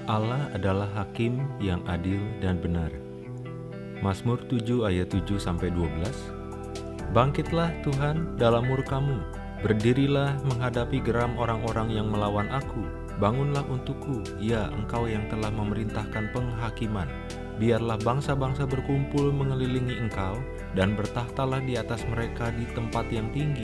Allah adalah hakim yang adil dan benar. Mazmur 7 ayat 7-12. Bangkitlah Tuhan dalam murka-Mu, berdirilah menghadapi geram orang-orang yang melawan aku. Bangunlah untukku, ya Engkau yang telah memerintahkan penghakiman. Biarlah bangsa-bangsa berkumpul mengelilingi Engkau, dan bertahtalah di atas mereka di tempat yang tinggi.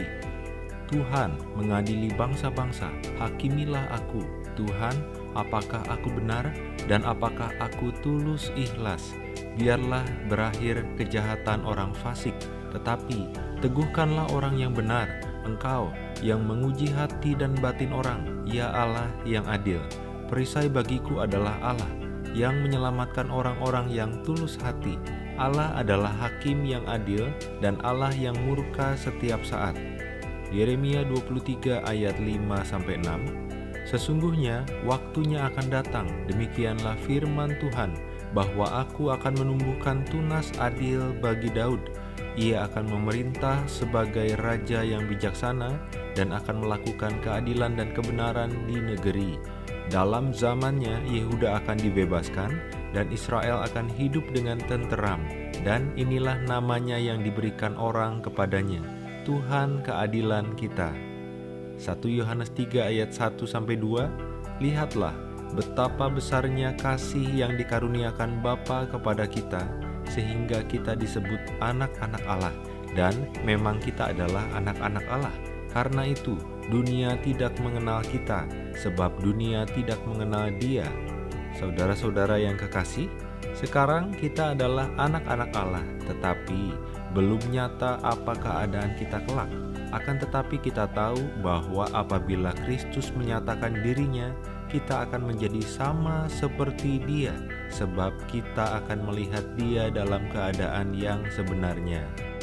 Tuhan mengadili bangsa-bangsa, hakimilah aku. Tuhan, apakah aku benar dan apakah aku tulus ikhlas? Biarlah berakhir kejahatan orang fasik, tetapi teguhkanlah orang yang benar. Engkau yang menguji hati dan batin orang, ya Allah yang adil. Perisai bagiku adalah Allah yang menyelamatkan orang-orang yang tulus hati. Allah adalah hakim yang adil dan Allah yang murka setiap saat. Yeremia 23 ayat 5-6. Sesungguhnya waktunya akan datang, demikianlah firman Tuhan, bahwa aku akan menumbuhkan tunas adil bagi Daud. Ia akan memerintah sebagai raja yang bijaksana dan akan melakukan keadilan dan kebenaran di negeri. Dalam zamannya Yehuda akan dibebaskan dan Israel akan hidup dengan tenteram, dan inilah namanya yang diberikan orang kepadanya, Tuhan keadilan kita. 1 Yohanes 3 ayat 1-2. Lihatlah betapa besarnya kasih yang dikaruniakan Bapa kepada kita, sehingga kita disebut anak-anak Allah, dan memang kita adalah anak-anak Allah. Karena itu dunia tidak mengenal kita, sebab dunia tidak mengenal Dia. Saudara-saudara yang kekasih, sekarang kita adalah anak-anak Allah, tetapi belum nyata apa keadaan kita kelak. Akan tetapi kita tahu bahwa apabila Kristus menyatakan dirinya, kita akan menjadi sama seperti Dia, sebab kita akan melihat Dia dalam keadaan yang sebenarnya.